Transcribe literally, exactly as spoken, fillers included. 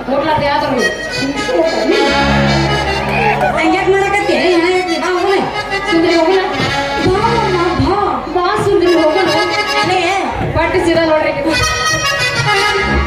ಹೋಗ್ಲಾರ್ದು ಯಾವ್ದು ಹಂಗ್ಯಾಕ್ ಮಾಡಕತ್ತಿ ಏನಾಗೈತಿ ಬಾ ಹೋಗೋಣ ಸುಂದರಿ ಹೋಗೋಣ ಬಾ ಬಾ ಬಾ ಸುಂದರಿ ಹೋಗೋಣ ಅಲ್ಲೇ ಪಟ್ಟು ಸೀದಾ ನೋಡ್ರಿ